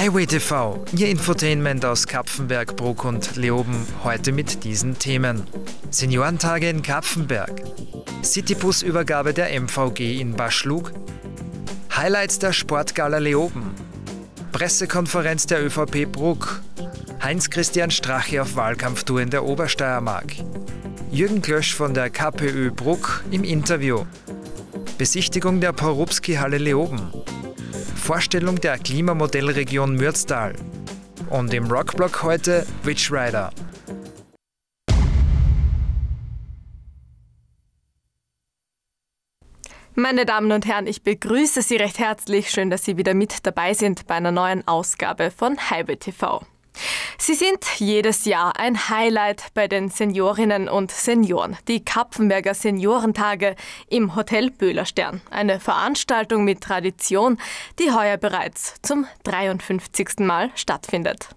Highway TV, Ihr Infotainment aus Kapfenberg, Bruck und Leoben, heute mit diesen Themen. Seniorentage in Kapfenberg, Citybus-Übergabe der MVG in Baschlug, Highlights der Sportgala Leoben, Pressekonferenz der ÖVP Bruck, Heinz-Christian Strache auf Wahlkampftour in der Obersteiermark, Jürgen Klösch von der KPÖ Bruck im Interview, Besichtigung der Porubski-Halle Leoben, Vorstellung der Klimamodellregion Mürztal und im Rockblock heute Witch Rider. Meine Damen und Herren, ich begrüße Sie recht herzlich. Schön, dass Sie wieder mit dabei sind bei einer neuen Ausgabe von Highway TV. Sie sind jedes Jahr ein Highlight bei den Seniorinnen und Senioren. Die Kapfenberger Seniorentage im Hotel Böhlerstern. Eine Veranstaltung mit Tradition, die heuer bereits zum 53. Mal stattfindet.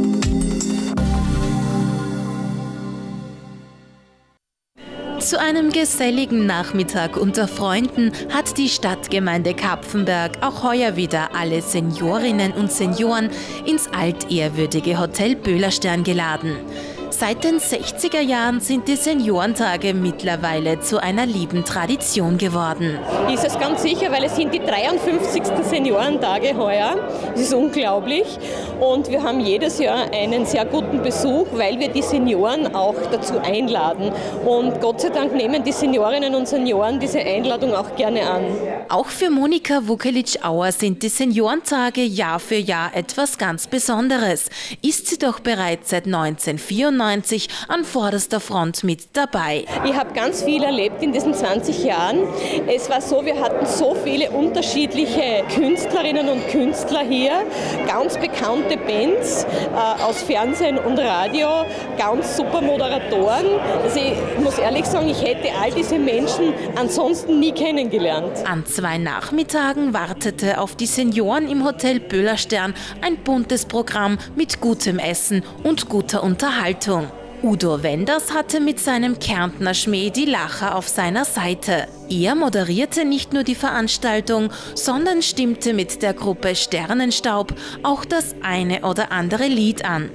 Zu einem geselligen Nachmittag unter Freunden hat die Stadtgemeinde Kapfenberg auch heuer wieder alle Seniorinnen und Senioren ins altehrwürdige Hotel Böhlerstern geladen. Seit den 60er Jahren sind die Seniorentage mittlerweile zu einer lieben Tradition geworden. Ist es ganz sicher, weil es sind die 53. Seniorentage heuer. Das ist unglaublich. Und wir haben jedes Jahr einen sehr guten Besuch, weil wir die Senioren auch dazu einladen. Und Gott sei Dank nehmen die Seniorinnen und Senioren diese Einladung auch gerne an. Auch für Monika Vukelic-Auer sind die Seniorentage Jahr für Jahr etwas ganz Besonderes. Ist sie doch bereits seit 1994 an vorderster Front mit dabei. Ich habe ganz viel erlebt in diesen 20 Jahren. Es war so, wir hatten so viele unterschiedliche Künstlerinnen und Künstler hier, ganz bekannte Bands aus Fernsehen und Radio, ganz super Moderatoren. Also ich muss ehrlich sagen, ich hätte all diese Menschen ansonsten nie kennengelernt. An 2 Nachmittagen wartete auf die Senioren im Hotel Böhlerstern ein buntes Programm mit gutem Essen und guter Unterhaltung. Udo Wenders hatte mit seinem Kärntner Schmäh die Lacher auf seiner Seite. Er moderierte nicht nur die Veranstaltung, sondern stimmte mit der Gruppe Sternenstaub auch das eine oder andere Lied an.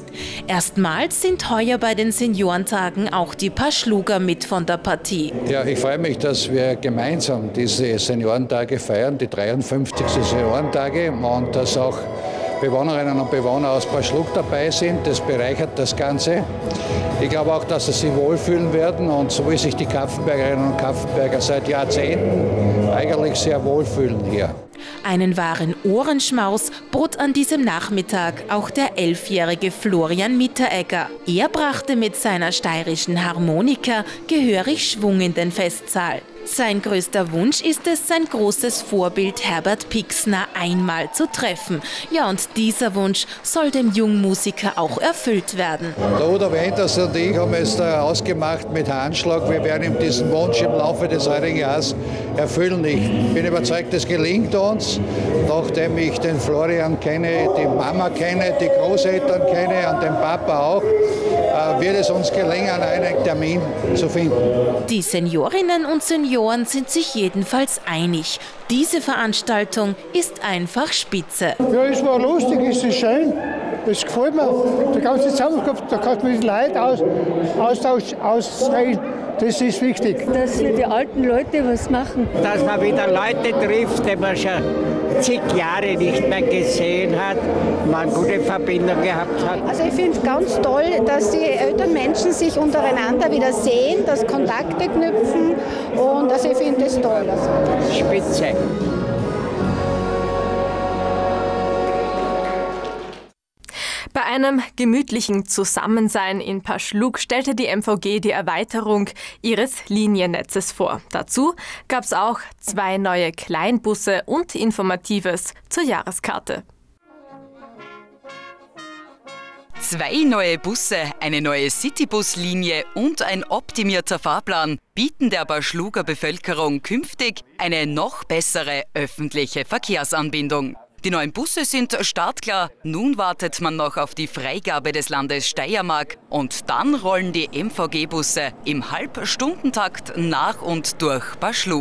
Erstmals sind heuer bei den Seniorentagen auch die Paschluger mit von der Partie. Ja, ich freue mich, dass wir gemeinsam diese Seniorentage feiern, die 53. Seniorentage, und dass auch Bewohnerinnen und Bewohner aus Paschlug dabei sind. Das bereichert das Ganze. Ich glaube auch, dass sie sich wohlfühlen werden und so wie sich die Kapfenbergerinnen und Kapfenberger seit Jahrzehnten eigentlich sehr wohlfühlen hier. Einen wahren Ohrenschmaus bot an diesem Nachmittag auch der 11-jährige Florian Mitteregger. Er brachte mit seiner steirischen Harmonika gehörig Schwung in den Festsaal. Sein größter Wunsch ist es, sein großes Vorbild Herbert Pixner einmal zu treffen. Ja, und dieser Wunsch soll dem Jungmusiker auch erfüllt werden. Der Udo Wenders und ich haben es da ausgemacht mit Handschlag. Wir werden ihm diesen Wunsch im Laufe des heutigen Jahres erfüllen. Ich bin überzeugt, es gelingt uns. Nachdem ich den Florian kenne, die Mama kenne, die Großeltern kenne und den Papa auch, wird es uns gelingen, einen Termin zu finden. Die Seniorinnen und Senioren sind sich jedenfalls einig. Diese Veranstaltung ist einfach spitze. Ja, es war lustig, es ist schön. Es gefällt mir. Die ganze Zusammenkunft, da kannst du mit den Leuten ausreden. Das ist wichtig. Dass wir die alten Leute was machen. Dass man wieder Leute trifft, die man schon zig Jahre nicht mehr gesehen hat, man eine gute Verbindung gehabt hat. Also ich finde es ganz toll, dass die älteren Menschen sich untereinander wieder sehen, dass Kontakte knüpfen, und also ich finde das toll. Spitze. Bei einem gemütlichen Zusammensein in Paschlug stellte die MVG die Erweiterung ihres Liniennetzes vor. Dazu gab es auch 2 neue Kleinbusse und Informatives zur Jahreskarte. 2 neue Busse, eine neue Citybus-Linie und ein optimierter Fahrplan bieten der Paschluger Bevölkerung künftig eine noch bessere öffentliche Verkehrsanbindung. Die neuen Busse sind startklar. Nun wartet man noch auf die Freigabe des Landes Steiermark und dann rollen die MVG-Busse im Halbstundentakt nach und durch Paschlug.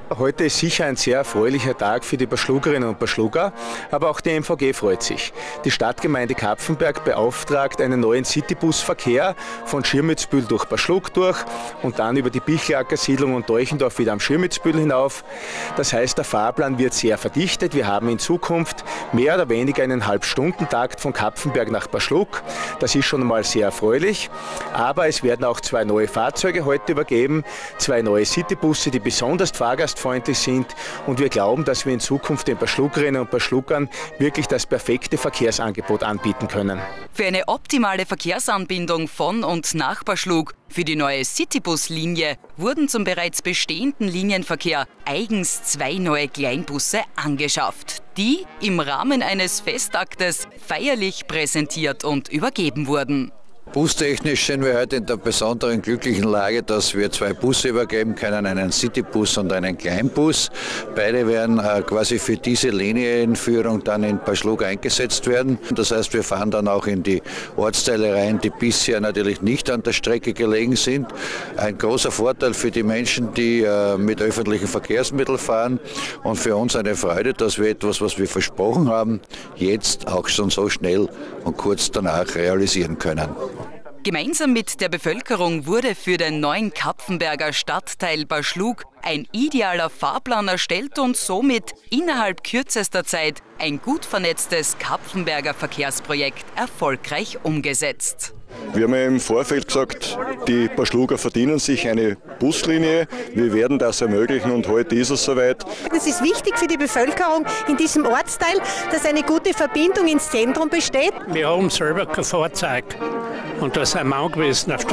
Heute ist sicher ein sehr erfreulicher Tag für die Barschlugerinnen und Barschluger, aber auch die MVG freut sich. Die Stadtgemeinde Kapfenberg beauftragt einen neuen Citybusverkehr von Schirmitzbühl durch Barschlug durch und dann über die Bichlacker-Siedlung und Teuchendorf wieder am Schirmitzbühl hinauf. Das heißt, der Fahrplan wird sehr verdichtet. Wir haben in Zukunft mehr oder weniger einen Halbstundentakt von Kapfenberg nach Barschlug. Das ist schon mal sehr erfreulich, aber es werden auch 2 neue Fahrzeuge heute übergeben, 2 neue Citybusse, die besonders fahrgastfreundlich sind, und wir glauben, dass wir in Zukunft den Barschlugerinnen und Barschlugern wirklich das perfekte Verkehrsangebot anbieten können. Für eine optimale Verkehrsanbindung von und nach Barschlug für die neue Citybus-Linie wurden zum bereits bestehenden Linienverkehr eigens 2 neue Kleinbusse angeschafft, die im Rahmen eines Festaktes feierlich präsentiert und übergeben wurden. Bustechnisch sind wir heute in der besonderen glücklichen Lage, dass wir 2 Busse übergeben können, einen Citybus und einen Kleinbus. Beide werden quasi für diese Linienführung dann in Barschlug eingesetzt werden. Das heißt, wir fahren dann auch in die Ortsteile rein, die bisher natürlich nicht an der Strecke gelegen sind. Ein großer Vorteil für die Menschen, die mit öffentlichen Verkehrsmitteln fahren, und für uns eine Freude, dass wir etwas, was wir versprochen haben, jetzt auch schon so schnell und kurz danach realisieren können. Gemeinsam mit der Bevölkerung wurde für den neuen Kapfenberger Stadtteil Barschlug ein idealer Fahrplan erstellt und somit innerhalb kürzester Zeit ein gut vernetztes Kapfenberger Verkehrsprojekt erfolgreich umgesetzt. Wir haben ja im Vorfeld gesagt, die Barschluger verdienen sich eine Buslinie. Wir werden das ermöglichen und heute ist es soweit. Es ist wichtig für die Bevölkerung in diesem Ortsteil, dass eine gute Verbindung ins Zentrum besteht. Wir haben selber kein Fahrzeug und da sind wir angewiesen auf den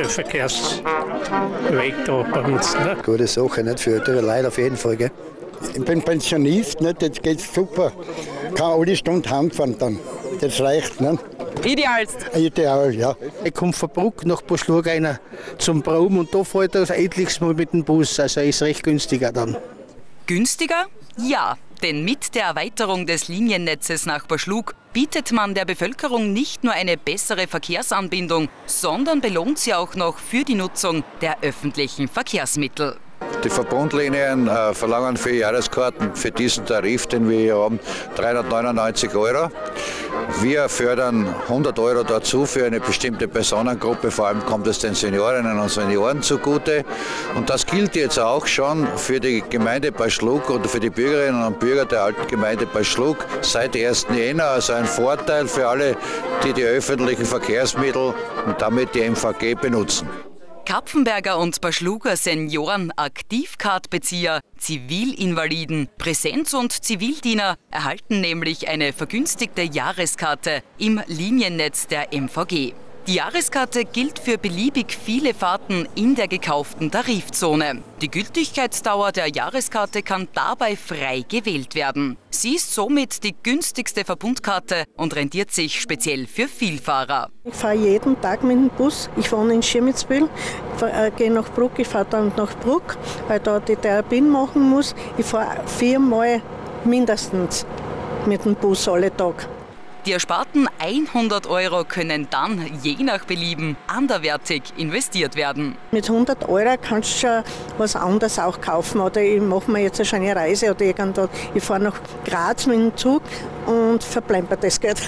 Verkehrsweg da bei uns. Ne? Gute Sache, nicht für ältere Leute auf jeden Fall. Gell? Ich bin Pensionist, nicht? Jetzt geht's super. Kann alle Stunde heimfahren dann. Das reicht. Nicht? Idealst? Ideal, ja. Ich komme von Bruck nach Barschlug rein zum Proben und da fährt er etliches Mal mit dem Bus, also ist recht günstiger dann. Günstiger? Ja, denn mit der Erweiterung des Liniennetzes nach Barschlug bietet man der Bevölkerung nicht nur eine bessere Verkehrsanbindung, sondern belohnt sie auch noch für die Nutzung der öffentlichen Verkehrsmittel. Die Verbundlinien verlangen für Jahreskarten für diesen Tarif, den wir hier haben, 399 €. Wir fördern 100 € dazu für eine bestimmte Personengruppe, vor allem kommt es den Seniorinnen und Senioren zugute. Und das gilt jetzt auch schon für die Gemeinde Barschlug oder für die Bürgerinnen und Bürger der alten Gemeinde Barschlug seit 1. Jänner. Also ein Vorteil für alle, die die öffentlichen Verkehrsmittel und damit die MVG benutzen. Kapfenberger und Barschluger Senioren, Aktivcard-Bezieher, Zivilinvaliden, Präsenz- und Zivildiener erhalten nämlich eine vergünstigte Jahreskarte im Liniennetz der MVG. Die Jahreskarte gilt für beliebig viele Fahrten in der gekauften Tarifzone. Die Gültigkeitsdauer der Jahreskarte kann dabei frei gewählt werden. Sie ist somit die günstigste Verbundkarte und rentiert sich speziell für Vielfahrer. Ich fahre jeden Tag mit dem Bus. Ich wohne in Schirmitzbühl, gehe nach Bruck, ich fahre dann nach Bruck, weil da die Therapie machen muss. Ich fahre 4-mal mindestens mit dem Bus alle Tage. Die ersparten 100 € können dann, je nach Belieben, anderweitig investiert werden. Mit 100 € kannst du schon was anderes auch kaufen. Oder ich mache mir jetzt eine schöne Reise oder irgendwo. Ich fahre nach Graz mit dem Zug und verplemper das Geld.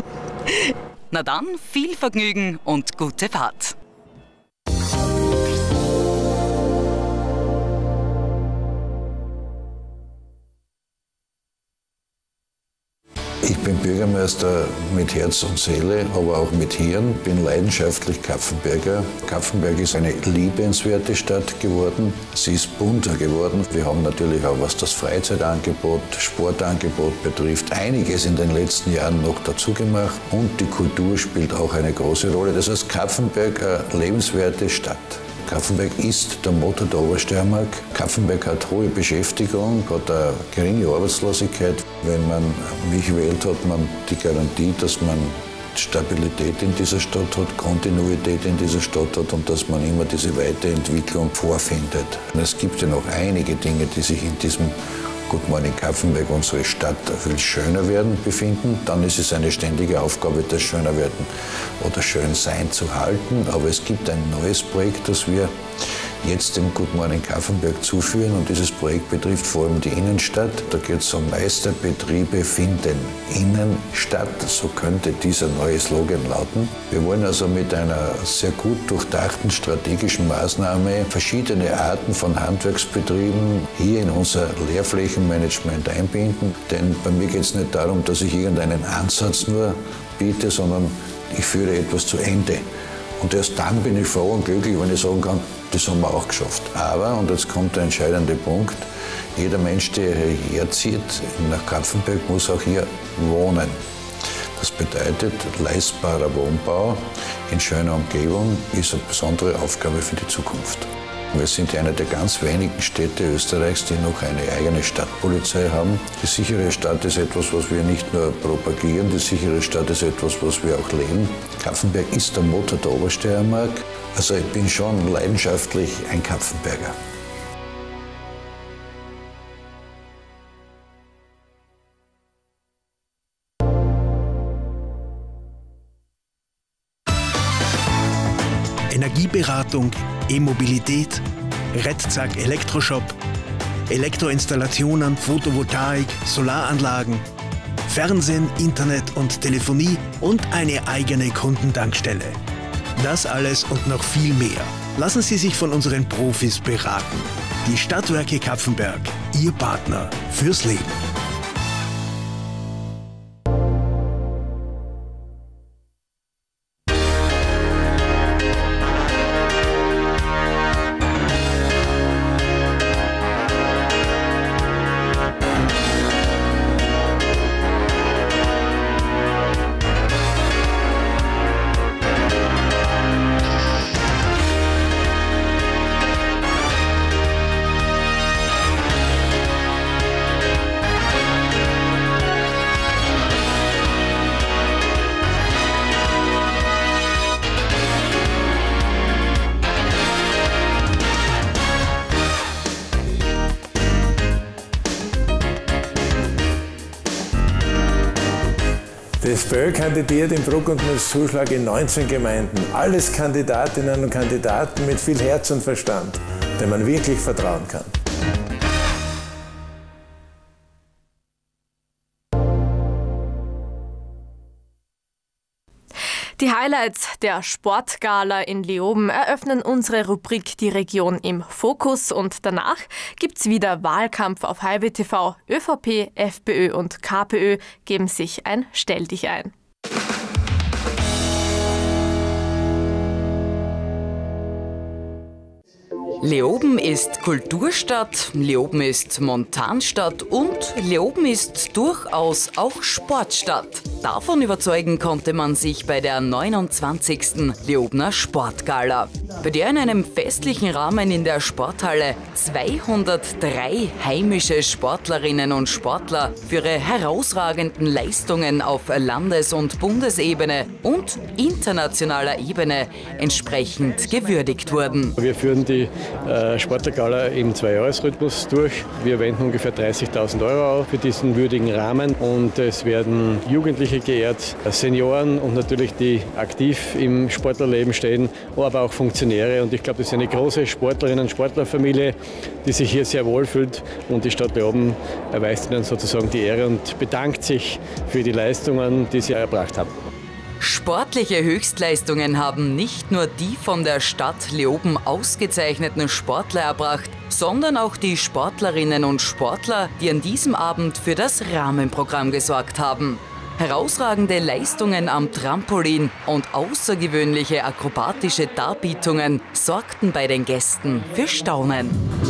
Na dann, viel Vergnügen und gute Fahrt. Ich bin Bürgermeister mit Herz und Seele, aber auch mit Hirn, bin leidenschaftlich Kapfenberger. Kapfenberg ist eine liebenswerte Stadt geworden. Sie ist bunter geworden. Wir haben natürlich auch, was das Freizeitangebot, Sportangebot betrifft, einiges in den letzten Jahren noch dazu gemacht. Und die Kultur spielt auch eine große Rolle. Das heißt, Kapfenberg eine lebenswerte Stadt. Kapfenberg ist der Motor der Obersteiermark. Kapfenberg hat hohe Beschäftigung, hat eine geringe Arbeitslosigkeit. Wenn man mich wählt, hat man die Garantie, dass man Stabilität in dieser Stadt hat, Kontinuität in dieser Stadt hat und dass man immer diese Weiterentwicklung vorfindet. Und es gibt ja noch einige Dinge, die sich in diesem Good Morning Kapfenberg, unsere Stadt, viel schöner werden, befinden. Dann ist es eine ständige Aufgabe, das schöner werden oder schön sein zu halten. Aber es gibt ein neues Projekt, das wir jetzt dem Good Morning Kapfenberg zuführen. Und dieses Projekt betrifft vor allem die Innenstadt. Da geht es um Meisterbetriebe finden innen statt. So könnte dieser neue Slogan lauten. Wir wollen also mit einer sehr gut durchdachten strategischen Maßnahme verschiedene Arten von Handwerksbetrieben hier in unser Lehrflächenmanagement einbinden. Denn bei mir geht es nicht darum, dass ich irgendeinen Ansatz nur biete, sondern ich führe etwas zu Ende. Und erst dann bin ich froh und glücklich, wenn ich sagen kann, das haben wir auch geschafft. Aber, und jetzt kommt der entscheidende Punkt, jeder Mensch, der hierher zieht, nach Kapfenberg, muss auch hier wohnen. Das bedeutet, leistbarer Wohnbau in schöner Umgebung ist eine besondere Aufgabe für die Zukunft. Wir sind eine der ganz wenigen Städte Österreichs, die noch eine eigene Stadtpolizei haben. Die sichere Stadt ist etwas, was wir nicht nur propagieren, die sichere Stadt ist etwas, was wir auch leben. Kapfenberg ist der Motor der Obersteiermark. Also ich bin schon leidenschaftlich ein Kapfenberger. Energieberatung, E-Mobilität, Redzack Elektroshop, Elektroinstallationen, Photovoltaik, Solaranlagen, Fernsehen, Internet und Telefonie und eine eigene Kundentankstelle. Das alles und noch viel mehr. Lassen Sie sich von unseren Profis beraten. Die Stadtwerke Kapfenberg, Ihr Partner fürs Leben. Die FPÖ kandidiert im Bruck- und Zuschlag in 19 Gemeinden. Alles Kandidatinnen und Kandidaten mit viel Herz und Verstand, denen man wirklich vertrauen kann. Die Highlights der Sportgala in Leoben eröffnen unsere Rubrik Die Region im Fokus und danach gibt's wieder Wahlkampf auf Highway TV. ÖVP, FPÖ und KPÖ geben sich ein Stell dich ein. Leoben ist Kulturstadt, Leoben ist Montanstadt und Leoben ist durchaus auch Sportstadt. Davon überzeugen konnte man sich bei der 29. Leobener Sportgala, bei der in einem festlichen Rahmen in der Sporthalle 203 heimische Sportlerinnen und Sportler für ihre herausragenden Leistungen auf Landes- und Bundesebene und internationaler Ebene entsprechend gewürdigt wurden. Wir führen die Sportlergala im Zweijahresrhythmus durch. Wir wenden ungefähr 30.000 € auf für diesen würdigen Rahmen und es werden Jugendliche geehrt, Senioren und natürlich die aktiv im Sportlerleben stehen, aber auch Funktionäre. Und ich glaube, das ist eine große Sportlerinnen- und Sportlerfamilie, die sich hier sehr wohlfühlt und die Stadt Leoben erweist ihnen sozusagen die Ehre und bedankt sich für die Leistungen, die sie erbracht haben. Sportliche Höchstleistungen haben nicht nur die von der Stadt Leoben ausgezeichneten Sportler erbracht, sondern auch die Sportlerinnen und Sportler, die an diesem Abend für das Rahmenprogramm gesorgt haben. Herausragende Leistungen am Trampolin und außergewöhnliche akrobatische Darbietungen sorgten bei den Gästen für Staunen.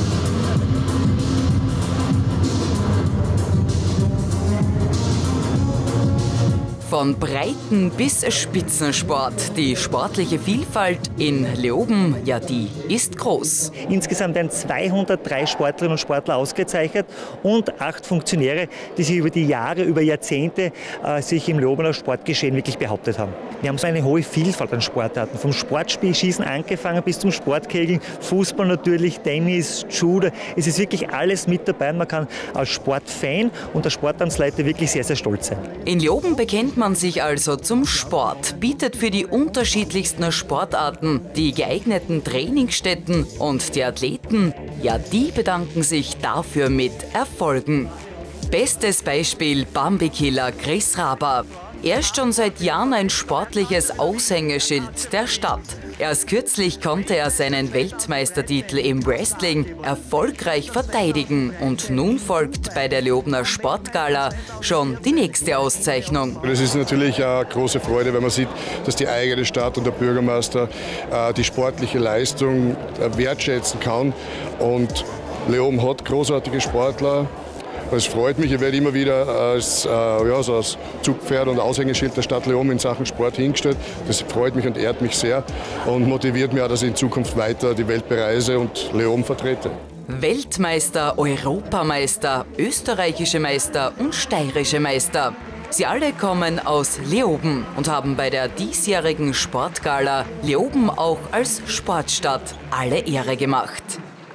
Von Breiten- bis Spitzensport. Die sportliche Vielfalt in Leoben, ja, die ist groß. Insgesamt werden 203 Sportlerinnen und Sportler ausgezeichnet und 8 Funktionäre, die sich über die Jahre, über Jahrzehnte sich im Leobener Sportgeschehen wirklich behauptet haben. Wir haben so eine hohe Vielfalt an Sportarten, vom Sportspielschießen angefangen bis zum Sportkegeln, Fußball natürlich, Tennis, Judo. Es ist wirklich alles mit dabei. Man kann als Sportfan und als Sportamtsleiter wirklich sehr, sehr stolz sein. In Leoben bekennt man man sich also zum Sport, bietet für die unterschiedlichsten Sportarten die geeigneten Trainingsstätten und die Athleten, ja, die bedanken sich dafür mit Erfolgen. Bestes Beispiel Bambi-Killer Chris Raber. Er ist schon seit Jahren ein sportliches Aushängeschild der Stadt. Erst kürzlich konnte er seinen Weltmeistertitel im Wrestling erfolgreich verteidigen und nun folgt bei der Leobener Sportgala schon die nächste Auszeichnung. Es ist natürlich eine große Freude, wenn man sieht, dass die eigene Stadt und der Bürgermeister die sportliche Leistung wertschätzen kann. Und Leoben hat großartige Sportler. Es freut mich, ich werde immer wieder als Zugpferd und Aushängeschild der Stadt Leoben in Sachen Sport hingestellt. Das freut mich und ehrt mich sehr und motiviert mich auch, dass ich in Zukunft weiter die Welt bereise und Leoben vertrete. Weltmeister, Europameister, österreichische Meister und steirische Meister. Sie alle kommen aus Leoben und haben bei der diesjährigen Sportgala Leoben auch als Sportstadt alle Ehre gemacht.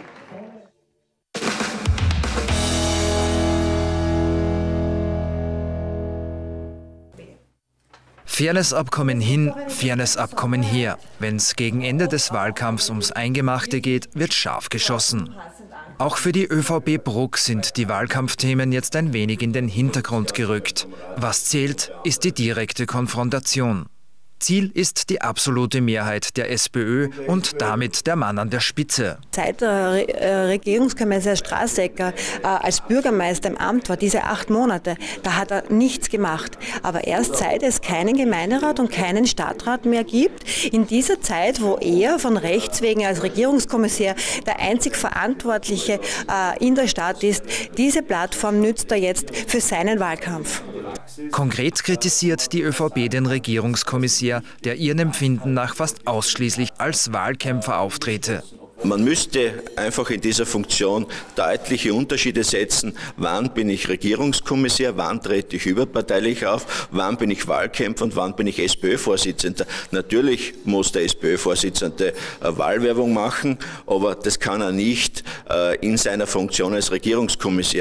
Fairness-Abkommen hin, Fairness-Abkommen her. Wenn es gegen Ende des Wahlkampfs ums Eingemachte geht, wird scharf geschossen. Auch für die ÖVP Bruck sind die Wahlkampfthemen jetzt ein wenig in den Hintergrund gerückt. Was zählt, ist die direkte Konfrontation. Ziel ist die absolute Mehrheit der SPÖ und damit der Mann an der Spitze. Seit der Regierungskommissar Strasecker als Bürgermeister im Amt war, diese 8 Monate, da hat er nichts gemacht. Aber erst seit es keinen Gemeinderat und keinen Stadtrat mehr gibt, in dieser Zeit, wo er von Rechts wegen als Regierungskommissar der einzig Verantwortliche in der Stadt ist, diese Plattform nützt er jetzt für seinen Wahlkampf. Konkret kritisiert die ÖVP den Regierungskommissar, der ihrem Empfinden nach fast ausschließlich als Wahlkämpfer auftrete. Man müsste einfach in dieser Funktion deutliche Unterschiede setzen. Wann bin ich Regierungskommissar, wann trete ich überparteilich auf, wann bin ich Wahlkämpfer und wann bin ich SPÖ-Vorsitzender. Natürlich muss der SPÖ-Vorsitzende Wahlwerbung machen, aber das kann er nicht in seiner Funktion als Regierungskommissar.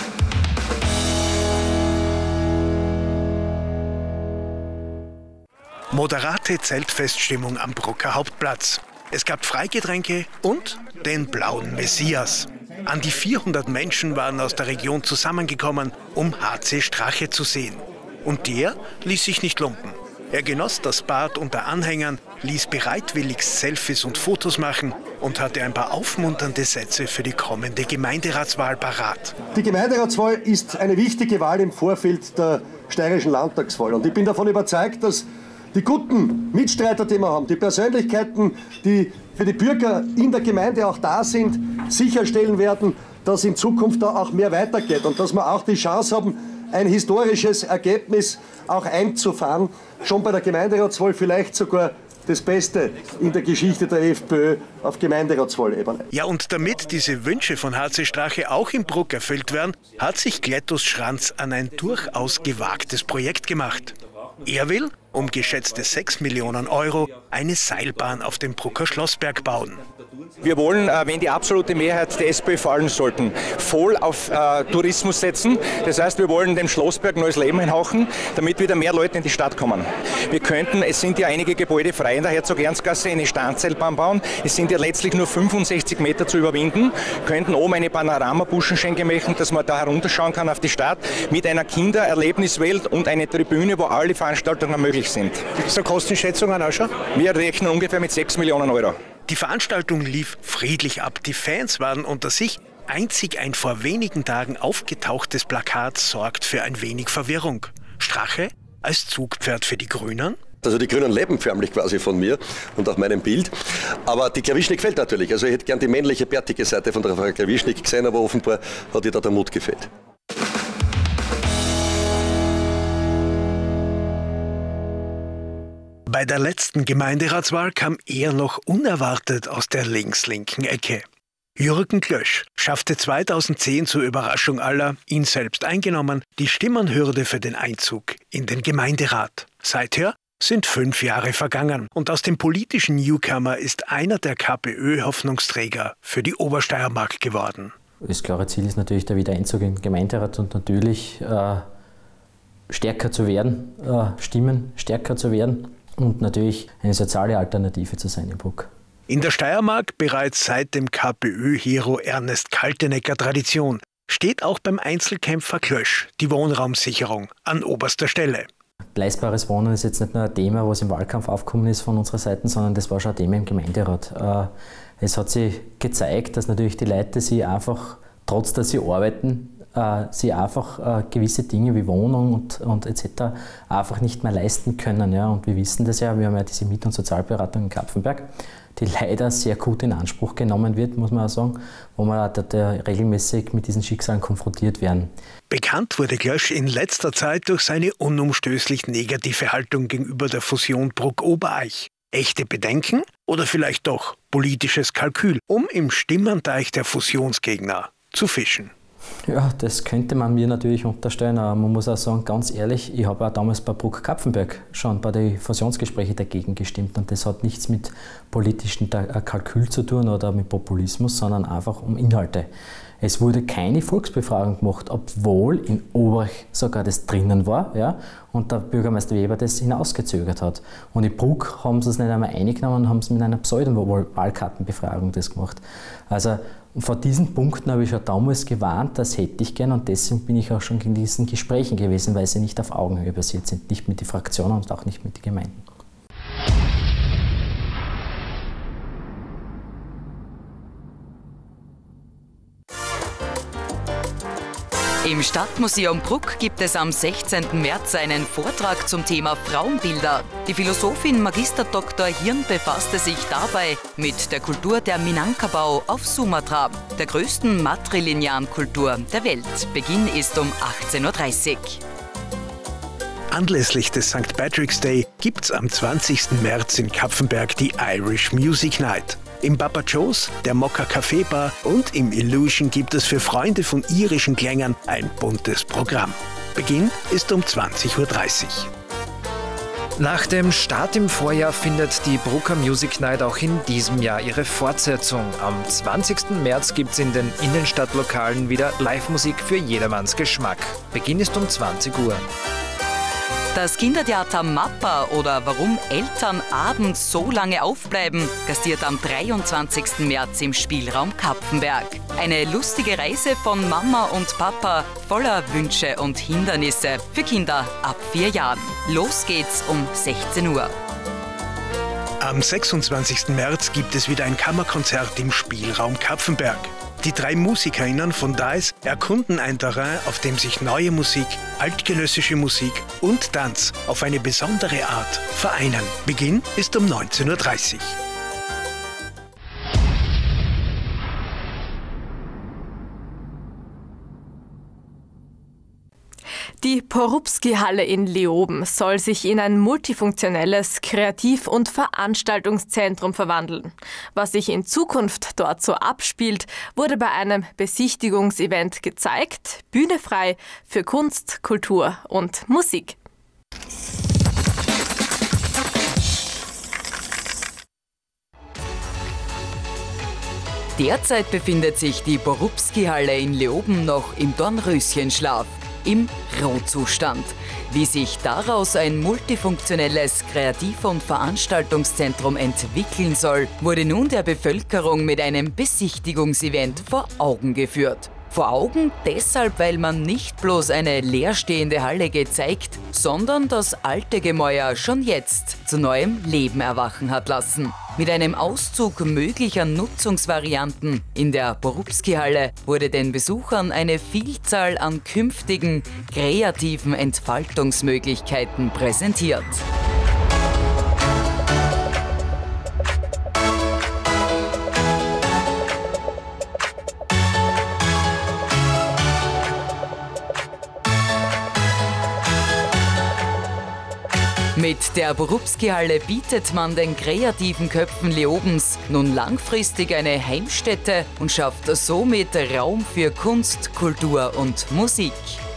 Moderate Zeltfeststimmung am Brucker Hauptplatz. Es gab Freigetränke und den blauen Messias. An die 400 Menschen waren aus der Region zusammengekommen, um HC Strache zu sehen. Und der ließ sich nicht lumpen. Er genoss das Bad unter Anhängern, ließ bereitwillig Selfies und Fotos machen und hatte ein paar aufmunternde Sätze für die kommende Gemeinderatswahl parat. Die Gemeinderatswahl ist eine wichtige Wahl im Vorfeld der steirischen Landtagswahl. Und ich bin davon überzeugt, dass die guten Mitstreiter, die wir haben, die Persönlichkeiten, die für die Bürger in der Gemeinde auch da sind, sicherstellen werden, dass in Zukunft da auch mehr weitergeht und dass wir auch die Chance haben, ein historisches Ergebnis auch einzufahren. Schon bei der Gemeinderatswahl vielleicht sogar das Beste in der Geschichte der FPÖ auf Gemeinderatswahlebene. Ja, und damit diese Wünsche von HC Strache auch im Bruck erfüllt werden, hat sich Klettus Schranz an ein durchaus gewagtes Projekt gemacht. Er will, um geschätzte 6 Millionen Euro, eine Seilbahn auf dem Brucker Schlossberg bauen. Wir wollen, wenn die absolute Mehrheit der SPÖ fallen sollten, voll auf Tourismus setzen. Das heißt, wir wollen dem Schlossberg neues Leben einhauchen, damit wieder mehr Leute in die Stadt kommen. Wir könnten, es sind ja einige Gebäude frei in der Herzog-Ernst-Gasse, eine Standseilbahn bauen. Es sind ja letztlich nur 65 Meter zu überwinden. Könnten oben eine Panorama-Buschenschenke machen, dass man da herunterschauen kann auf die Stadt, mit einer Kindererlebniswelt und einer Tribüne, wo alle Veranstaltungen möglich sind. Gibt es da Kostenschätzungen auch schon? Wir rechnen ungefähr mit 6 Millionen Euro. Die Veranstaltung lief friedlich ab. Die Fans waren unter sich. Einzig ein vor wenigen Tagen aufgetauchtes Plakat sorgt für ein wenig Verwirrung. Strache als Zugpferd für die Grünen? Also die Grünen leben förmlich quasi von mir und auch meinem Bild. Aber die Klawischnik fehlt natürlich. Also ich hätte gern die männliche, bärtige Seite von der Frau Klawischnik gesehen, aber offenbar hat ihr da der Mut gefehlt. Bei der letzten Gemeinderatswahl kam er noch unerwartet aus der links-linken Ecke. Jürgen Klösch schaffte 2010 zur Überraschung aller, ihn selbst eingenommen, die Stimmenhürde für den Einzug in den Gemeinderat. Seither sind 5 Jahre vergangen und aus dem politischen Newcomer ist einer der KPÖ-Hoffnungsträger für die Obersteiermark geworden. Das klare Ziel ist natürlich der Wiedereinzug in den Gemeinderat und natürlich stärker zu werden, Stimmen stärker zu werden und natürlich eine soziale Alternative zu sein in Bruck. In der Steiermark bereits seit dem KPÖ-Hero Ernest Kaltenecker Tradition steht auch beim Einzelkämpfer Klösch die Wohnraumsicherung an oberster Stelle. Leistbares Wohnen ist jetzt nicht nur ein Thema, was im Wahlkampf aufgekommen ist von unserer Seite, sondern das war schon ein Thema im Gemeinderat. Es hat sich gezeigt, dass natürlich die Leute sich einfach, trotz dass sie arbeiten, sie einfach gewisse Dinge wie Wohnung und etc. einfach nicht mehr leisten können. Ja. Und wir wissen das ja, wir haben ja diese Miet- und Sozialberatung in Kapfenberg, die leider sehr gut in Anspruch genommen wird, muss man auch sagen, wo wir regelmäßig mit diesen Schicksalen konfrontiert werden. Bekannt wurde Klösch in letzter Zeit durch seine unumstößlich negative Haltung gegenüber der Fusion Bruck-Obereich. Echte Bedenken oder vielleicht doch politisches Kalkül, um im Stimmernteich der Fusionsgegner zu fischen? Ja, das könnte man mir natürlich unterstellen, aber man muss auch sagen, ganz ehrlich, ich habe auch damals bei Bruck-Kapfenberg schon bei den Fusionsgesprächen dagegen gestimmt und das hat nichts mit politischem Kalkül zu tun oder mit Populismus, sondern einfach um Inhalte. Es wurde keine Volksbefragung gemacht, obwohl in Oberach sogar das drinnen war, ja, und der Bürgermeister Weber das hinausgezögert hat. Und in Bruck haben sie es nicht einmal eingenommen und haben es mit einer Pseudo-Wahlkartenbefragung das gemacht. Also vor diesen Punkten habe ich schon damals gewarnt, das hätte ich gern und deswegen bin ich auch schon in diesen Gesprächen gewesen, weil sie nicht auf Augenhöhe basiert sind, nicht mit den Fraktionen und auch nicht mit den Gemeinden. Im Stadtmuseum Bruck gibt es am 16. März einen Vortrag zum Thema Frauenbilder. Die Philosophin Magister Dr. Hirn befasste sich dabei mit der Kultur der Minangkabau auf Sumatra, der größten matrilinearen Kultur der Welt. Beginn ist um 18:30 Uhr. Anlässlich des St. Patrick's Day gibt's am 20. März in Kapfenberg die Irish Music Night. Im Papa Joe's, der Mokka Café Bar und im Illusion gibt es für Freunde von irischen Klängen ein buntes Programm. Beginn ist um 20:30 Uhr. Nach dem Start im Vorjahr findet die Brucker Music Night auch in diesem Jahr ihre Fortsetzung. Am 20. März gibt es in den Innenstadtlokalen wieder Live-Musik für jedermanns Geschmack. Beginn ist um 20 Uhr. Das Kindertheater Mappa oder warum Eltern abends so lange aufbleiben, gastiert am 23. März im Spielraum Kapfenberg. Eine lustige Reise von Mama und Papa voller Wünsche und Hindernisse für Kinder ab 4 Jahren. Los geht's um 16 Uhr. Am 26. März gibt es wieder ein Kammerkonzert im Spielraum Kapfenberg. Die 3 MusikerInnen von DICE erkunden ein Terrain, auf dem sich neue Musik, altgenössische Musik und Tanz auf eine besondere Art vereinen. Beginn ist um 19:30 Uhr. Die Porubsky-Halle in Leoben soll sich in ein multifunktionelles Kreativ- und Veranstaltungszentrum verwandeln. Was sich in Zukunft dort so abspielt, wurde bei einem Besichtigungsevent gezeigt. Bühne frei für Kunst, Kultur und Musik. Derzeit befindet sich die Porubsky-Halle in Leoben noch im Dornröschenschlaf, im Rohzustand. Wie sich daraus ein multifunktionelles Kreativ- und Veranstaltungszentrum entwickeln soll, wurde nun der Bevölkerung mit einem Besichtigungsevent vor Augen geführt. Vor Augen deshalb, weil man nicht bloß eine leerstehende Halle gezeigt, sondern das alte Gemäuer schon jetzt zu neuem Leben erwachen hat lassen. Mit einem Auszug möglicher Nutzungsvarianten in der Porubsky-Halle wurde den Besuchern eine Vielzahl an künftigen, kreativen Entfaltungsmöglichkeiten präsentiert. Mit der Porubsky-Halle bietet man den kreativen Köpfen Leobens nun langfristig eine Heimstätte und schafft somit Raum für Kunst, Kultur und Musik.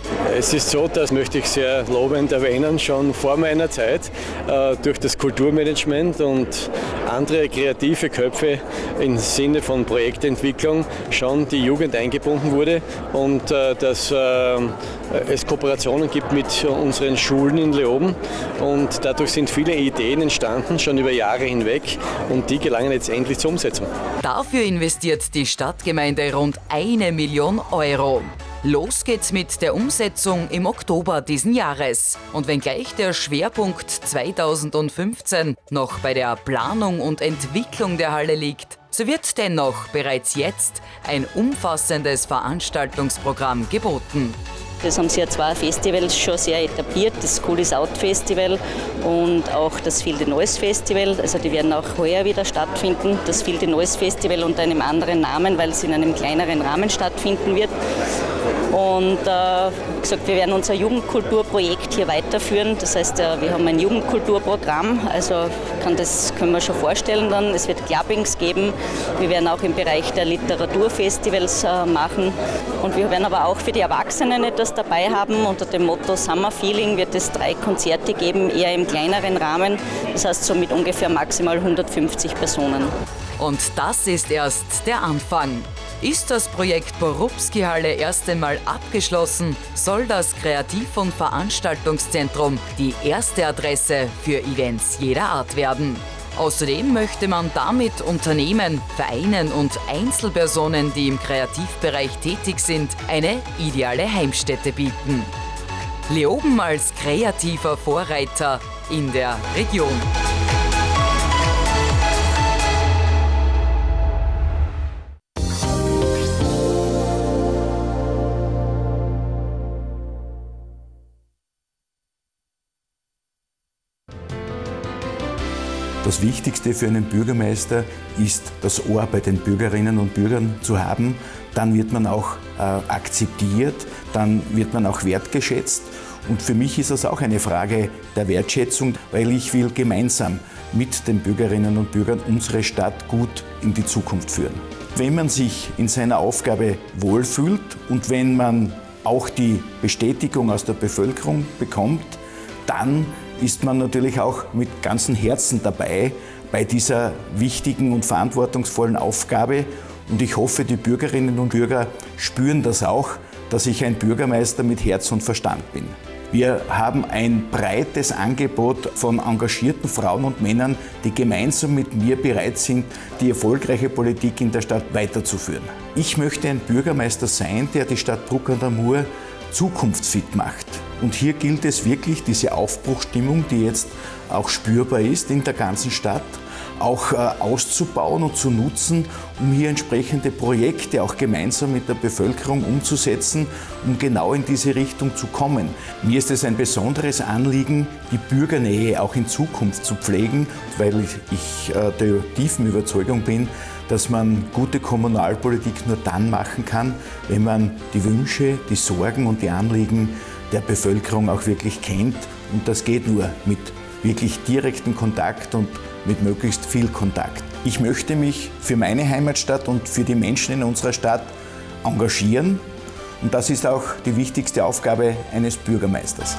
Es ist so, das möchte ich sehr lobend erwähnen, schon vor meiner Zeit durch das Kulturmanagement und andere kreative Köpfe im Sinne von Projektentwicklung schon die Jugend eingebunden wurde und dass es Kooperationen gibt mit unseren Schulen in Leoben und dadurch sind viele Ideen entstanden, schon über Jahre hinweg und die gelangen jetzt endlich zur Umsetzung. Dafür investiert die Stadtgemeinde rund 1 Million Euro. Los geht's mit der Umsetzung im Oktober diesen Jahres. Und wenngleich der Schwerpunkt 2015 noch bei der Planung und Entwicklung der Halle liegt, so wird dennoch bereits jetzt ein umfassendes Veranstaltungsprogramm geboten. Es haben sich ja 2 Festivals schon sehr etabliert, das School is Out Festival und auch das Field Noise Festival. Also die werden auch heuer wieder stattfinden. Das Field Noise Festival unter einem anderen Namen, weil es in einem kleineren Rahmen stattfinden wird. Und wie gesagt, wir werden unser Jugendkulturprojekt hier weiterführen. Das heißt, wir haben ein Jugendkulturprogramm. Also das können wir schon vorstellen dann. Es wird Clubbings geben. Wir werden auch im Bereich der Literaturfestivals machen. Und wir werden aber auch für die Erwachsenen etwas dabei haben. Unter dem Motto Summer Feeling wird es 3 Konzerte geben, eher im kleineren Rahmen. Das heißt so mit ungefähr maximal 150 Personen. Und das ist erst der Anfang. Ist das Projekt Borupski-Halle erst einmal abgeschlossen, soll das Kreativ- und Veranstaltungszentrum die erste Adresse für Events jeder Art werden. Außerdem möchte man damit Unternehmen, Vereinen und Einzelpersonen, die im Kreativbereich tätig sind, eine ideale Heimstätte bieten. Leoben als kreativer Vorreiter in der Region. Das Wichtigste für einen Bürgermeister ist, das Ohr bei den Bürgerinnen und Bürgern zu haben. Dann wird man auch akzeptiert, dann wird man auch wertgeschätzt. Und für mich ist das auch eine Frage der Wertschätzung, weil ich will gemeinsam mit den Bürgerinnen und Bürgern unsere Stadt gut in die Zukunft führen. Wenn man sich in seiner Aufgabe wohlfühlt und wenn man auch die Bestätigung aus der Bevölkerung bekommt, dann ist man natürlich auch mit ganzem Herzen dabei bei dieser wichtigen und verantwortungsvollen Aufgabe. Und ich hoffe, die Bürgerinnen und Bürger spüren das auch, dass ich ein Bürgermeister mit Herz und Verstand bin. Wir haben ein breites Angebot von engagierten Frauen und Männern, die gemeinsam mit mir bereit sind, die erfolgreiche Politik in der Stadt weiterzuführen. Ich möchte ein Bürgermeister sein, der die Stadt Bruck an der Mur zukunftsfit macht. Und hier gilt es wirklich, diese Aufbruchsstimmung, die jetzt auch spürbar ist in der ganzen Stadt, auch auszubauen und zu nutzen, um hier entsprechende Projekte auch gemeinsam mit der Bevölkerung umzusetzen, um genau in diese Richtung zu kommen. Mir ist es ein besonderes Anliegen, die Bürgernähe auch in Zukunft zu pflegen, weil ich der tiefen Überzeugung bin, dass man gute Kommunalpolitik nur dann machen kann, wenn man die Wünsche, die Sorgen und die Anliegen der Bevölkerung auch wirklich kennt. Und das geht nur mit wirklich direktem Kontakt und mit möglichst viel Kontakt. Ich möchte mich für meine Heimatstadt und für die Menschen in unserer Stadt engagieren. Und das ist auch die wichtigste Aufgabe eines Bürgermeisters.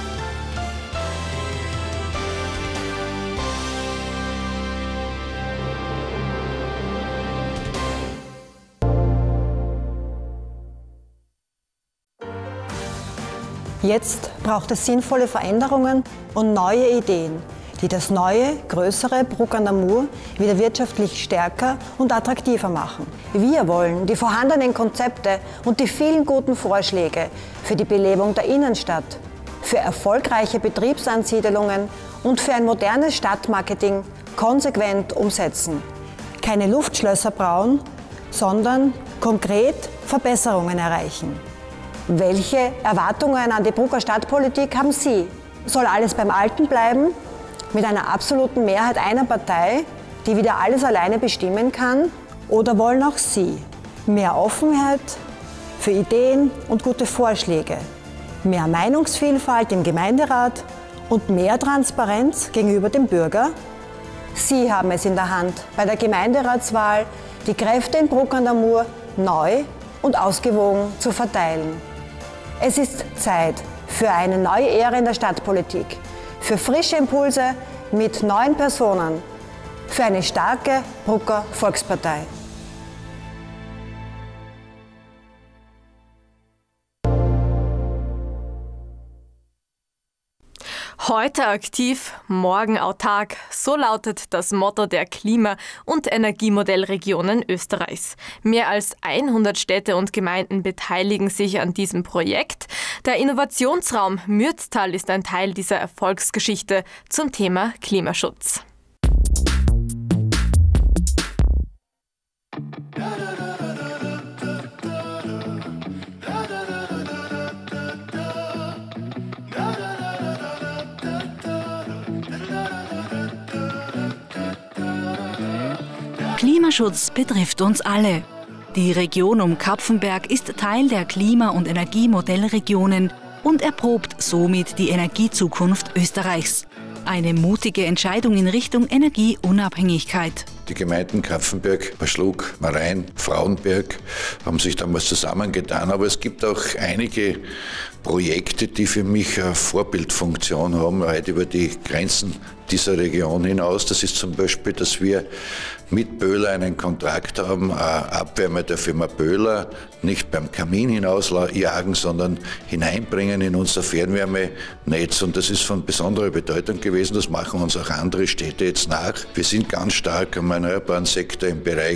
Jetzt braucht es sinnvolle Veränderungen und neue Ideen, die das neue, größere Bruck an der Mur wieder wirtschaftlich stärker und attraktiver machen. Wir wollen die vorhandenen Konzepte und die vielen guten Vorschläge für die Belebung der Innenstadt, für erfolgreiche Betriebsansiedelungen und für ein modernes Stadtmarketing konsequent umsetzen. Keine Luftschlösser bauen, sondern konkret Verbesserungen erreichen. Welche Erwartungen an die Brucker Stadtpolitik haben Sie? Soll alles beim Alten bleiben? Mit einer absoluten Mehrheit einer Partei, die wieder alles alleine bestimmen kann? Oder wollen auch Sie mehr Offenheit für Ideen und gute Vorschläge, mehr Meinungsvielfalt im Gemeinderat und mehr Transparenz gegenüber dem Bürger? Sie haben es in der Hand, bei der Gemeinderatswahl die Kräfte in Bruck an der Mur neu und ausgewogen zu verteilen. Es ist Zeit für eine neue Ära in der Stadtpolitik, für frische Impulse mit neuen Personen, für eine starke Brucker Volkspartei. Heute aktiv, morgen autark. So lautet das Motto der Klima- und Energiemodellregionen Österreichs. Mehr als 100 Städte und Gemeinden beteiligen sich an diesem Projekt. Der Innovationsraum Mürztal ist ein Teil dieser Erfolgsgeschichte zum Thema Klimaschutz. Klimaschutz betrifft uns alle. Die Region um Kapfenberg ist Teil der Klima- und Energiemodellregionen und erprobt somit die Energiezukunft Österreichs. Eine mutige Entscheidung in Richtung Energieunabhängigkeit. Die Gemeinden Kapfenberg, Barschlug, Marein, Frauenberg haben sich damals zusammengetan, aber es gibt auch einige Projekte, die für mich eine Vorbildfunktion haben, weit über die Grenzen dieser Region hinaus. Das ist zum Beispiel, dass wir mit Böhler einen Kontrakt haben, Abwärme der Firma Böhler nicht beim Kamin hinausjagen, sondern hineinbringen in unser Fernwärmenetz. Und das ist von besonderer Bedeutung gewesen. Das machen uns auch andere Städte jetzt nach. Wir sind ganz stark am erneuerbaren Sektor im Bereich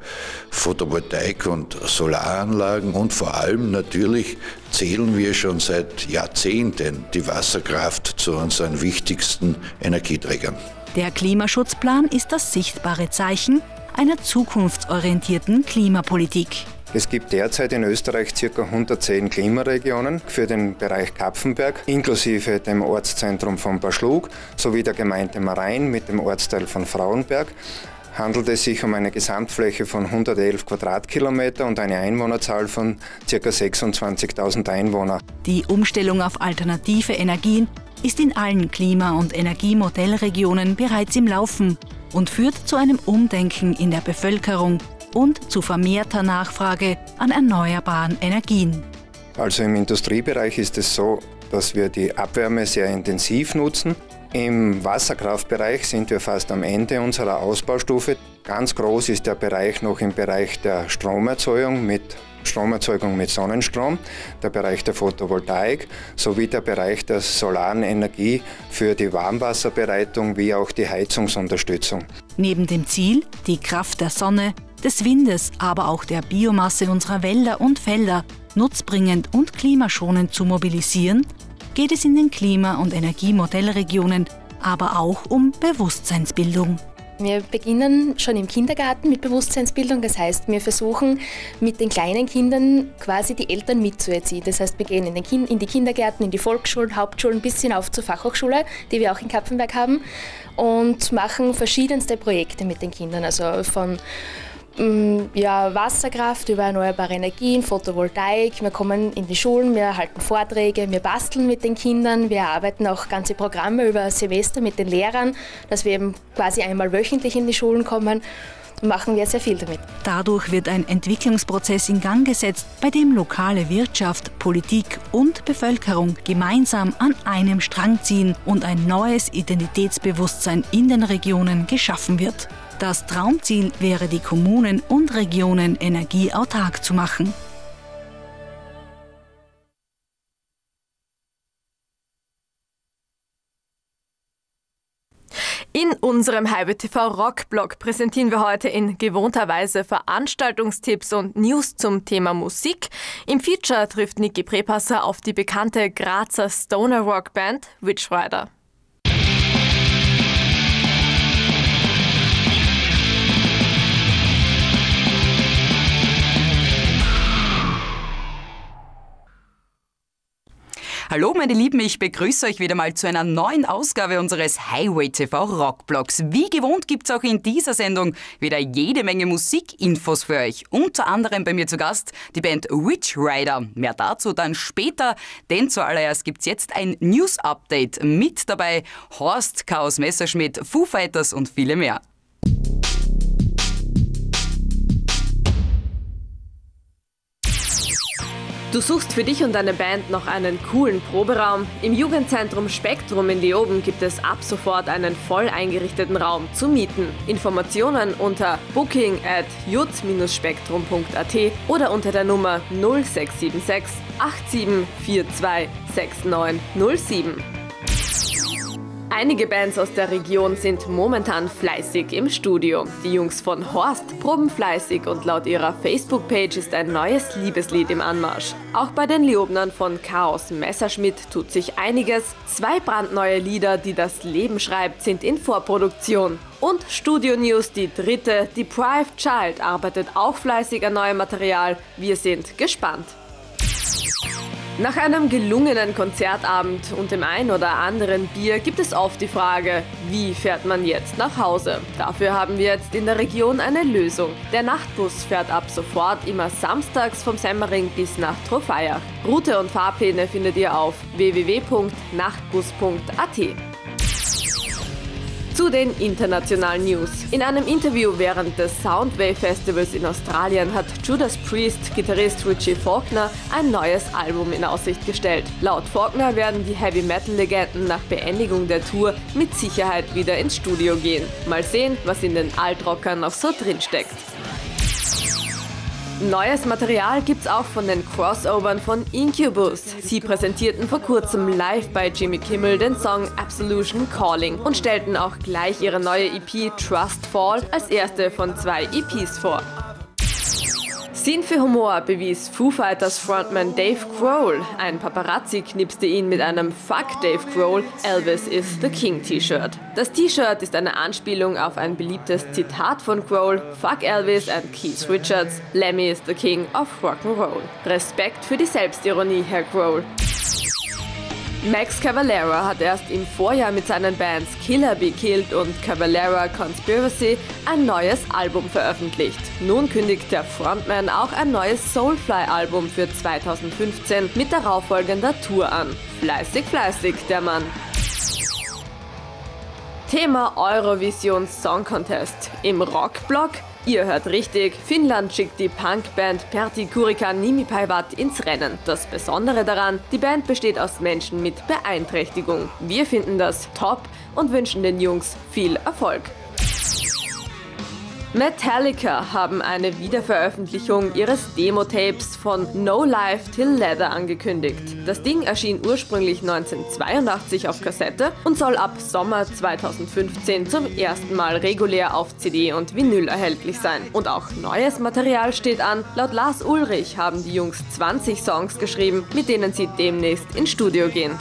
Photovoltaik und Solaranlagen und vor allem natürlich zählen wir schon seit Jahrzehnten die Wasserkraft zu unseren wichtigsten Energieträgern. Der Klimaschutzplan ist das sichtbare Zeichen einer zukunftsorientierten Klimapolitik. Es gibt derzeit in Österreich ca. 110 Klimaregionen für den Bereich Kapfenberg, inklusive dem Ortszentrum von Barschlug sowie der Gemeinde Marein mit dem Ortsteil von Frauenberg. Handelt es sich um eine Gesamtfläche von 111 Quadratkilometer und eine Einwohnerzahl von ca. 26.000 Einwohner. Die Umstellung auf alternative Energien ist in allen Klima- und Energiemodellregionen bereits im Laufen und führt zu einem Umdenken in der Bevölkerung und zu vermehrter Nachfrage an erneuerbaren Energien. Also im Industriebereich ist es so, dass wir die Abwärme sehr intensiv nutzen. Im Wasserkraftbereich sind wir fast am Ende unserer Ausbaustufe. Ganz groß ist der Bereich noch im Bereich der Stromerzeugung mit Sonnenstrom, der Bereich der Photovoltaik sowie der Bereich der solaren Energie für die Warmwasserbereitung wie auch die Heizungsunterstützung. Neben dem Ziel, die Kraft der Sonne, des Windes, aber auch der Biomasse unserer Wälder und Felder nutzbringend und klimaschonend zu mobilisieren, geht es in den Klima- und Energiemodellregionen aber auch um Bewusstseinsbildung. Wir beginnen schon im Kindergarten mit Bewusstseinsbildung. Das heißt, wir versuchen mit den kleinen Kindern quasi die Eltern mitzuerziehen. Das heißt, wir gehen in die Kindergärten, in die Volksschulen, Hauptschulen bis hinauf zur Fachhochschule, die wir auch in Kapfenberg haben, und machen verschiedenste Projekte mit den Kindern. Also von Wasserkraft über erneuerbare Energien, Photovoltaik. Wir kommen in die Schulen, wir halten Vorträge, wir basteln mit den Kindern, wir erarbeiten auch ganze Programme über Semester mit den Lehrern, dass wir eben quasi einmal wöchentlich in die Schulen kommen. Und machen wir sehr viel damit. Dadurch wird ein Entwicklungsprozess in Gang gesetzt, bei dem lokale Wirtschaft, Politik und Bevölkerung gemeinsam an einem Strang ziehen und ein neues Identitätsbewusstsein in den Regionen geschaffen wird. Das Traumziel wäre, die Kommunen und Regionen energieautark zu machen. In unserem Highway TV Rockblog präsentieren wir heute in gewohnter Weise Veranstaltungstipps und News zum Thema Musik. Im Feature trifft Niki Prepasser auf die bekannte Grazer Stoner Rock Band Witch Rider. Hallo meine Lieben, ich begrüße euch wieder mal zu einer neuen Ausgabe unseres Highway TV Rockblogs. Wie gewohnt gibt's auch in dieser Sendung wieder jede Menge Musikinfos für euch. Unter anderem bei mir zu Gast die Band Witch Rider. Mehr dazu dann später, denn zuallererst gibt's jetzt ein News-Update. Mit dabei Horst, Chaos Messerschmidt, Foo Fighters und viele mehr. Du suchst für dich und deine Band noch einen coolen Proberaum? Im Jugendzentrum Spektrum in Leoben gibt es ab sofort einen voll eingerichteten Raum zu mieten. Informationen unter booking@jut-spektrum.at oder unter der Nummer 0676 8742 6907. Einige Bands aus der Region sind momentan fleißig im Studio. Die Jungs von Horst proben fleißig und laut ihrer Facebook-Page ist ein neues Liebeslied im Anmarsch. Auch bei den Leobnern von Chaos Messerschmidt tut sich einiges. 2 brandneue Lieder, die das Leben schreibt, sind in Vorproduktion. Und Studio News, die dritte, Deprived Child, arbeitet auch fleißig an neuem Material. Wir sind gespannt. Nach einem gelungenen Konzertabend und dem ein oder anderen Bier gibt es oft die Frage, wie fährt man jetzt nach Hause? Dafür haben wir jetzt in der Region eine Lösung. Der Nachtbus fährt ab sofort immer samstags vom Semmering bis nach Trofeiach. Route und Fahrpläne findet ihr auf www.nachtbus.at. Zu den internationalen News. In einem Interview während des Soundwave Festivals in Australien hat Judas Priest-Gitarrist Richie Faulkner ein neues Album in Aussicht gestellt. Laut Faulkner werden die Heavy-Metal-Legenden nach Beendigung der Tour mit Sicherheit wieder ins Studio gehen. Mal sehen, was in den Altrockern noch so drinsteckt. Neues Material gibt's auch von den Crossovern von Incubus. Sie präsentierten vor kurzem live bei Jimmy Kimmel den Song Absolution Calling und stellten auch gleich ihre neue EP Trust Fall als erste von 2 EPs vor. Sinn für Humor bewies Foo Fighters Frontman Dave Grohl. Ein Paparazzi knipste ihn mit einem Fuck Dave Grohl, Elvis is the King T-Shirt. Das T-Shirt ist eine Anspielung auf ein beliebtes Zitat von Grohl: Fuck Elvis and Keith Richards, Lemmy is the King of Rock'n'Roll. Respekt für die Selbstironie, Herr Grohl. Max Cavalera hat erst im Vorjahr mit seinen Bands Killer Be Killed und Cavalera Conspiracy ein neues Album veröffentlicht. Nun kündigt der Frontman auch ein neues Soulfly-Album für 2015 mit darauffolgender Tour an. Fleißig, fleißig, der Mann. Thema Eurovision Song Contest. Im Rockblock? Ihr hört richtig, Finnland schickt die Punkband Pertti Kurika Nimipäivät ins Rennen. Das Besondere daran, die Band besteht aus Menschen mit Beeinträchtigung. Wir finden das top und wünschen den Jungs viel Erfolg. Metallica haben eine Wiederveröffentlichung ihres Demo-Tapes von No Life Till Leather angekündigt. Das Ding erschien ursprünglich 1982 auf Kassette und soll ab Sommer 2015 zum ersten Mal regulär auf CD und Vinyl erhältlich sein. Und auch neues Material steht an. Laut Lars Ulrich haben die Jungs 20 Songs geschrieben, mit denen sie demnächst ins Studio gehen.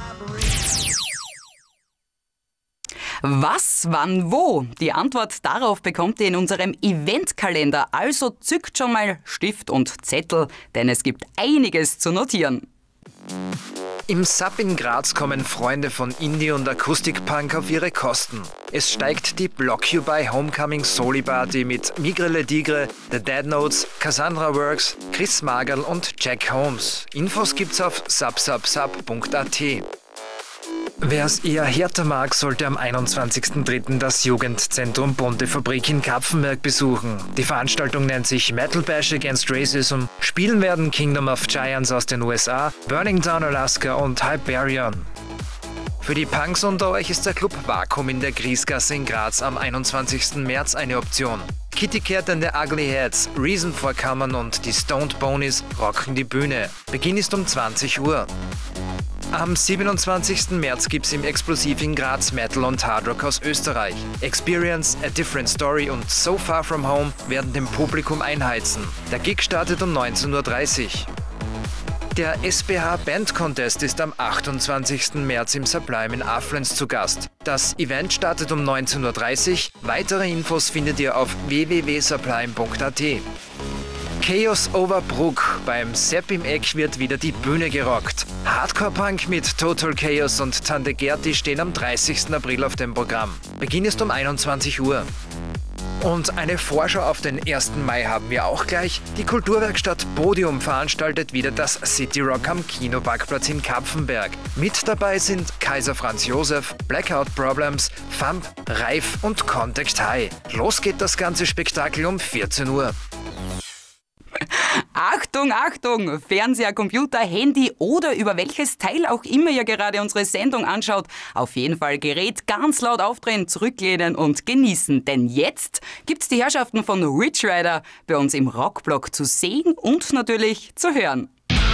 Was, wann, wo? Die Antwort darauf bekommt ihr in unserem Eventkalender. Also zückt schon mal Stift und Zettel, denn es gibt einiges zu notieren. Im Sub in Graz kommen Freunde von Indie und Akustikpunk auf ihre Kosten. Es steigt die Block You By Homecoming Soli Party mit Migre Le Tigre, The Dead Notes, Cassandra Works, Chris Magerl und Jack Holmes. Infos gibt's auf subsubsub.at. Wer es eher härter mag, sollte am 21.03. das Jugendzentrum Bunte Fabrik in Kapfenberg besuchen. Die Veranstaltung nennt sich Metal Bash Against Racism. Spielen werden Kingdom of Giants aus den USA, Burning Down Alaska und Hyperion. Für die Punks unter euch ist der Club Vakuum in der Griesgasse in Graz am 21. März eine Option. Kitty Cat and the Ugly Heads, Reason for Common und die Stoned Bonies rocken die Bühne. Beginn ist um 20 Uhr. Am 27. März gibt's im Explosiv in Graz Metal und Hardrock aus Österreich. Experience, A Different Story und So Far From Home werden dem Publikum einheizen. Der Gig startet um 19.30 Uhr. Der SBH Band Contest ist am 28. März im Sublime in Affluence zu Gast. Das Event startet um 19.30 Uhr. Weitere Infos findet ihr auf www.sublime.at. Chaos over Bruck. Beim Sepp im Eck wird wieder die Bühne gerockt. Hardcore-Punk mit Total Chaos und Tante Gerti stehen am 30. April auf dem Programm. Beginn ist um 21 Uhr. Und eine Vorschau auf den 1. Mai haben wir auch gleich. Die Kulturwerkstatt Podium veranstaltet wieder das City Rock am Kinoparkplatz in Kapfenberg. Mit dabei sind Kaiser Franz Josef, Blackout Problems, Thumb, Reif und Contact High. Los geht das ganze Spektakel um 14 Uhr. Achtung, Achtung! Fernseher, Computer, Handy oder über welches Teil auch immer ihr gerade unsere Sendung anschaut, auf jeden Fall Gerät ganz laut aufdrehen, zurücklehnen und genießen. Denn jetzt gibt's die Herrschaften von Rich Rider bei uns im Rockblock zu sehen und natürlich zu hören.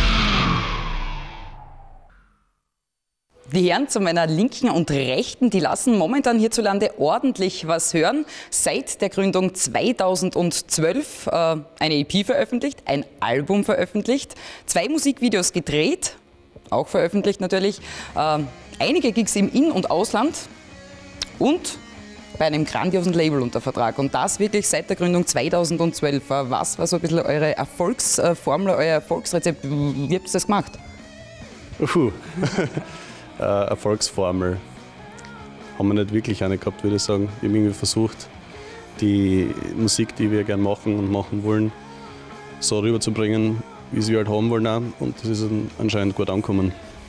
Die Herren zu meiner Linken und Rechten, die lassen momentan hierzulande ordentlich was hören. Seit der Gründung 2012 eine EP veröffentlicht, ein Album veröffentlicht, 2 Musikvideos gedreht, auch veröffentlicht natürlich, einige Gigs im In- und Ausland und bei einem grandiosen Label unter Vertrag. Und das wirklich seit der Gründung 2012. Was war so ein bisschen eure Erfolgsformel, euer Erfolgsrezept? Wie habt ihr das gemacht? Erfolgsformel haben wir nicht wirklich eine gehabt, würde ich sagen. Wir haben irgendwie versucht, die Musik, die wir gerne machen und machen wollen, so rüberzubringen, wie sie halt haben wollen auch. Und das ist anscheinend gut angekommen.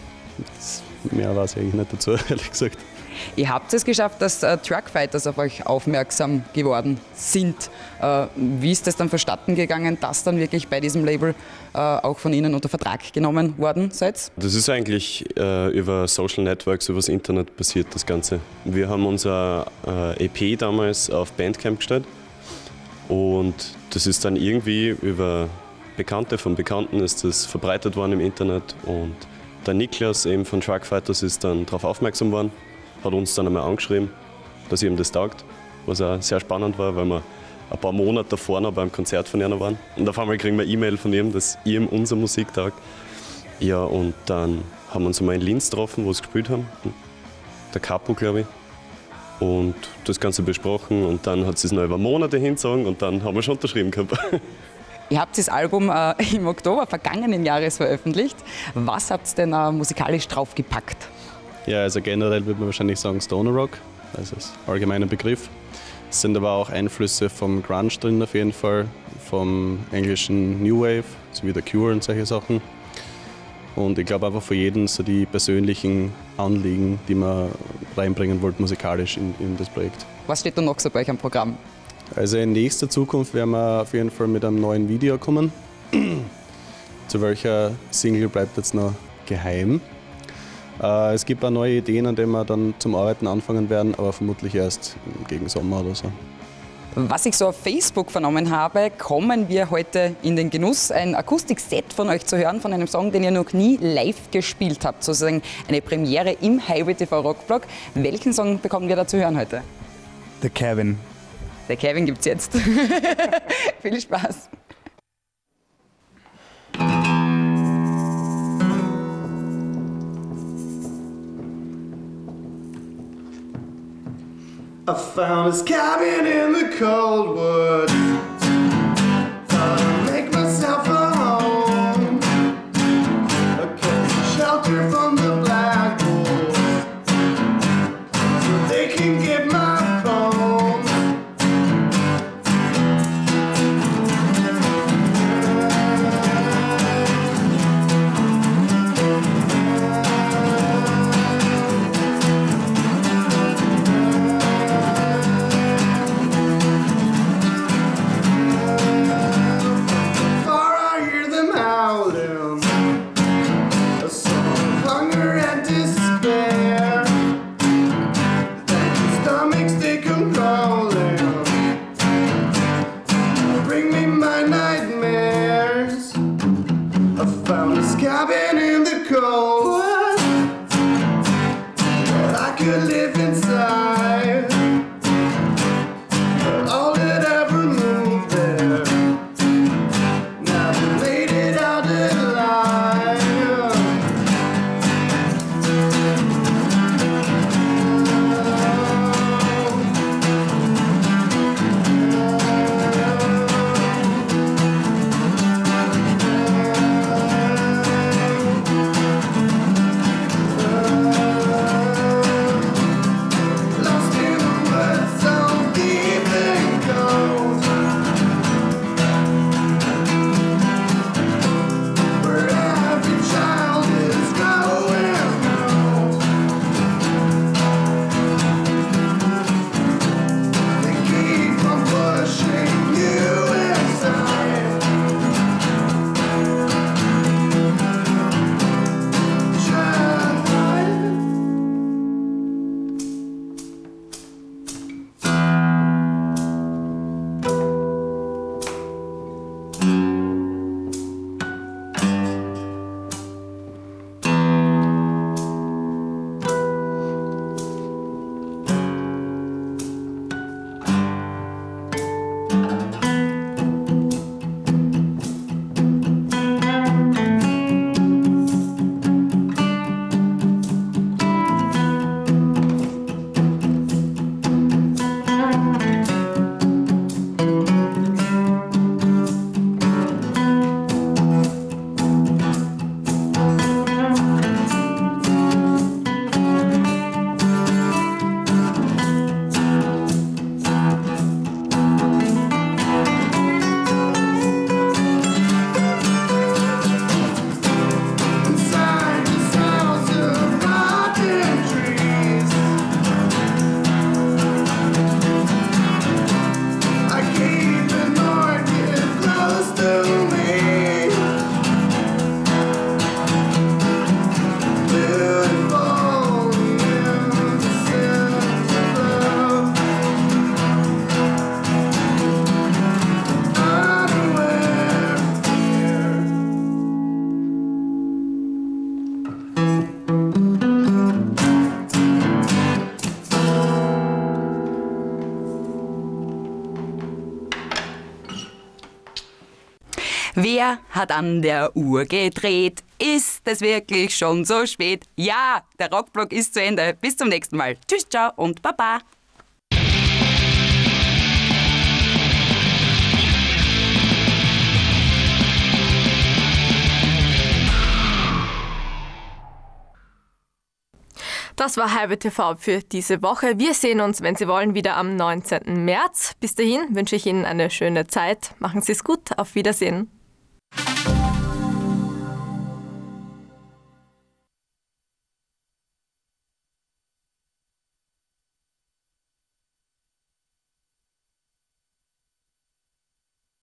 Mehr weiß ich eigentlich nicht dazu, ehrlich gesagt. Ihr habt es geschafft, dass Truckfighters auf euch aufmerksam geworden sind. Wie ist das dann vonstatten gegangen, dass dann wirklich bei diesem Label auch von Ihnen unter Vertrag genommen worden seid? Das ist eigentlich über Social Networks, über das Internet passiert, das Ganze. Wir haben unser EP damals auf Bandcamp gestellt und das ist dann irgendwie über Bekannte von Bekannten ist das verbreitet worden im Internet und der Niklas eben von Truckfighters ist dann darauf aufmerksam worden. Hat uns dann einmal angeschrieben, dass ihm das taugt, was auch sehr spannend war, weil wir ein paar Monate davor noch beim Konzert von ihnen waren. Und auf einmal kriegen wir eine E-Mail von ihm, dass ihm unsere Musik taugt. Ja, und dann haben wir uns einmal in Linz getroffen, wo sie gespielt haben, der Capo, glaube ich. Und das Ganze besprochen und dann hat sie es noch über Monate hingezogen und dann haben wir schon unterschrieben gehabt. Ihr habt das Album im Oktober vergangenen Jahres veröffentlicht. Was habt ihr denn musikalisch draufgepackt? Ja, also generell würde man wahrscheinlich sagen Stoner Rock, also das allgemeine Begriff. Es sind aber auch Einflüsse vom Grunge drin auf jeden Fall, vom englischen New Wave, sowie der Cure und solche Sachen. Und ich glaube einfach für jeden so die persönlichen Anliegen, die man reinbringen wollte musikalisch in das Projekt. Was steht da noch so bei euch am Programm? Also in nächster Zukunft werden wir auf jeden Fall mit einem neuen Video kommen. Zu welcher Single bleibt jetzt noch geheim. Es gibt auch neue Ideen, an denen wir dann zum Arbeiten anfangen werden, aber vermutlich erst gegen Sommer oder so. Was ich so auf Facebook vernommen habe, kommen wir heute in den Genuss, ein Akustikset von euch zu hören, von einem Song, den ihr noch nie live gespielt habt, sozusagen eine Premiere im Highway TV Rockblock. Welchen Song bekommen wir da zu hören heute? Der Kevin. Der Kevin gibt's jetzt. Viel Spaß. I found this cabin in the cold woods. Thought I'd make myself a home. A cozy shelter from the black wolves, so they can get my phone. Wer hat an der Uhr gedreht? Ist es wirklich schon so spät? Ja, der Rockblock ist zu Ende. Bis zum nächsten Mal. Tschüss, ciao und baba. Das war Highway TV für diese Woche. Wir sehen uns, wenn Sie wollen, wieder am 19. März. Bis dahin wünsche ich Ihnen eine schöne Zeit. Machen Sie es gut. Auf Wiedersehen.